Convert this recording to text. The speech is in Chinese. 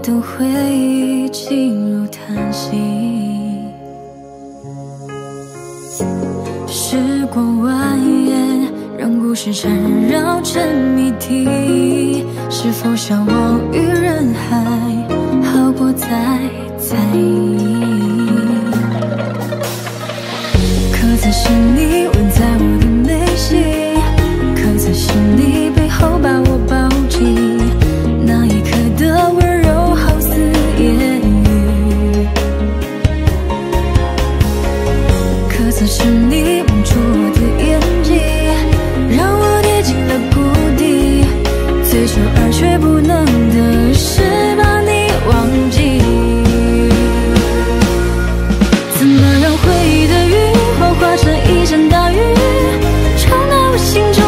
都会噤如叹息。时过蜿蜒，让故事缠绕成谜题。是否相忘于人海，好过再在意？刻在心里，纹在我的眉心，刻在心里，背后把我抱紧。那一刻的温柔，好似言语。刻在心里，蒙住我的眼睛，让我跌进了谷底。追求而却不能的是把你忘记。怎么让回忆的雨幻化成一场大雨，冲到我心中？